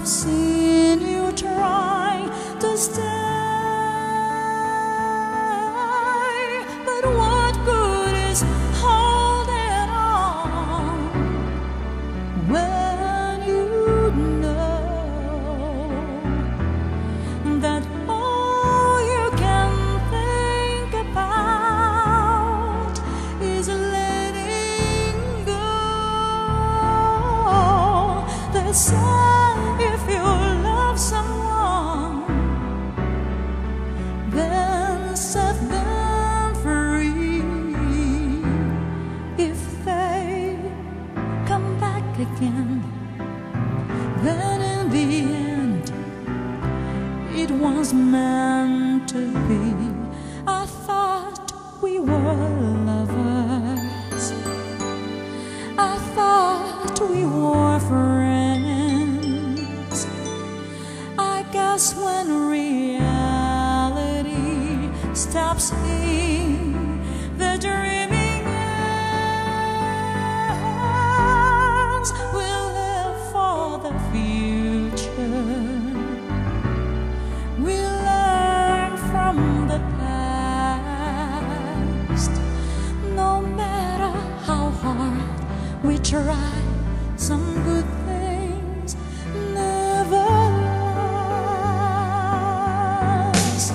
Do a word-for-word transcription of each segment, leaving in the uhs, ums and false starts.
I've seen you try to stay, but what good is holding on when you know that all you can think about is letting go? They say if you love someone, then set them free. If they come back again, then in the end it was meant to be. I thought we were lovers, I thought we were friends. I guess when reality stops in, the dreaming ends. We live for the future, we learn from the past. No matter how hard we try, some good things never last.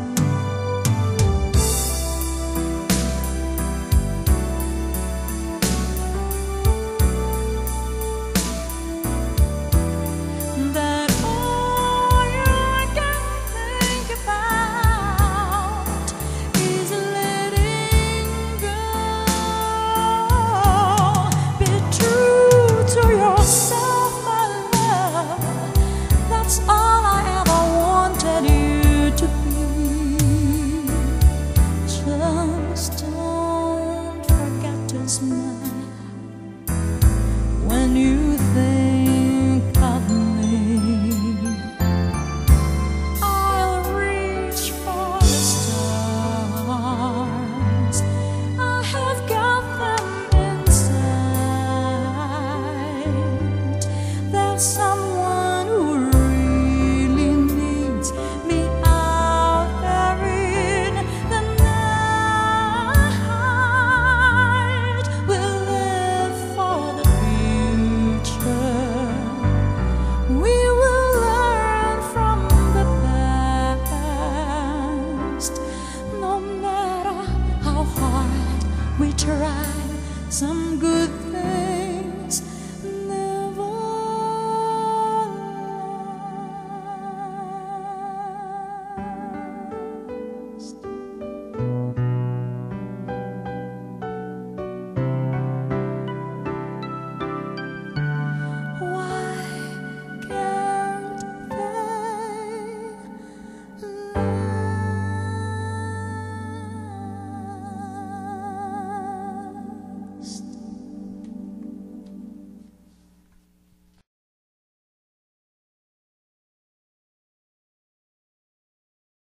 That all you can think about is letting go. Be true to yourself, my love. That's all I ever wanted you to be. Just don't forget to smile when you think of me. I'll reach for the stars, I have got them inside. There's someone who really needs me out there in the night. We'll live for the future, we